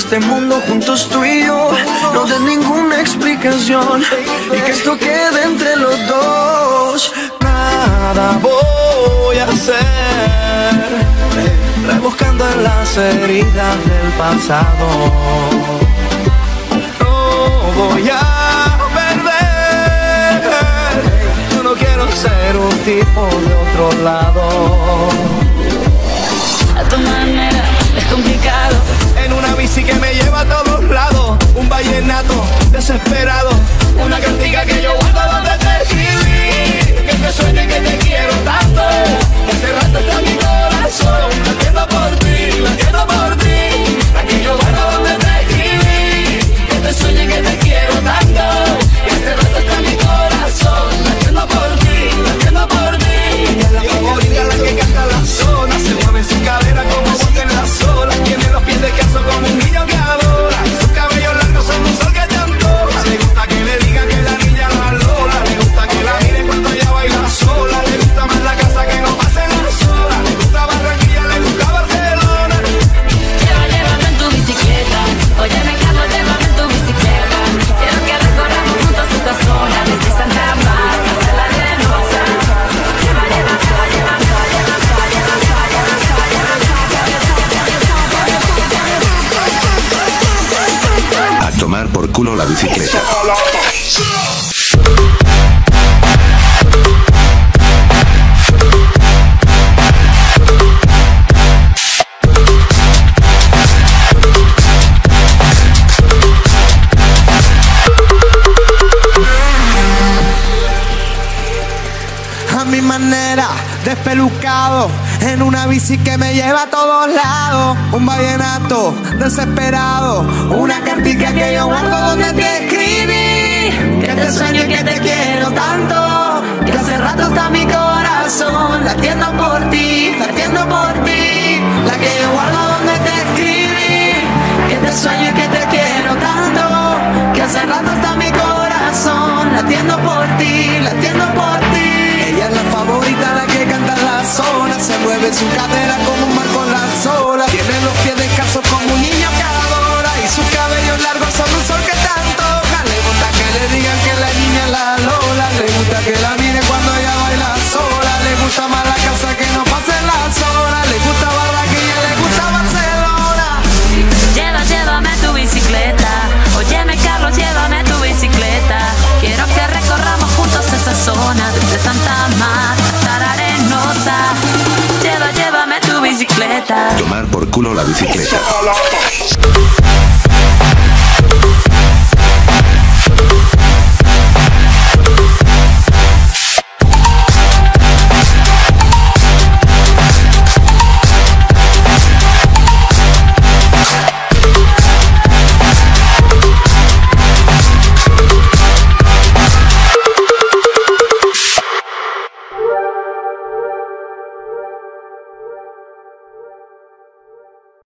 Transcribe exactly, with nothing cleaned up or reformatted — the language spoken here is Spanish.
este mundo juntos tú y yo. No des ninguna explicación y que esto quede entre los dos. Nada voy a hacer, rebuscando en las heridas del pasado. No voy a perder, yo no quiero ser un tipo de otro lado. A tu manera es complicado. En una bici que me lleva a todos lados, un vallenato desesperado, una cantica que yo guardo donde te escribí. Que te sueñe que te quiero tanto, que hace rato está mi corazón latiendo por ti, latiendo por ti. La que yo guardo donde te escribí. Que te sueñe que te quiero tanto, que hace rato está mi corazón latiendo por ti, latiendo por ti. Ella es la favorita, la que canta la zona, se mueve su cadera como bote en las olas. Tiene los pies de queso como un niño que adora, sus cabellos largos son un sol que te antoja. Le gusta que le digan que la niña la lola, le gusta que la miren cuando ella baila sola. Le gusta más la casa que no pasen las horas, le gusta Barranquilla, le gusta Barcelona. Lleva, llévame en tu bicicleta. Óyeme, Carlos, llévame en tu bicicleta. Quiero que recorramos juntos esta zona, desde Santa Marta hasta la Arenosa. Lleva, lleva, lleva, lleva, lleva, lleva, lleva, lleva, A tomar por culo la bicicleta. A mi manera, despelucado, en una bici que me lleva a todos lados. Un vallenato desesperado, una cartica que yo guardo donde te escribí. Que te sueño y que te quiero tanto, que hace rato está mi corazón latiendo por ti, latiendo por ti. La que yo guardo donde te escribí. Que te sueño y que te quiero tanto, que hace rato está mi corazón latiendo por ti, latiendo por ti. Ella es la favorita, la que canta en la zona, se mueve su cadera como un mar con las olas. Tiene los pies descalzos como un niño que adora, y sus cabellos largos son un sol que te antoja. Le gusta que le digan que la niña es la Lola, le gusta que la mire cuando ella baila sola. Le gusta más la casa que no pasen las horas, le gusta Barranquilla, le gusta Barcelona. Lleva, llévame tu bicicleta. Óyeme, Carlos, llévame tu bicicleta. Quiero que recorramos juntos esa zona, desde Santa Marta hasta la Arenosa. Lleva, llévame tu bicicleta. Tomar por culo la bicicleta.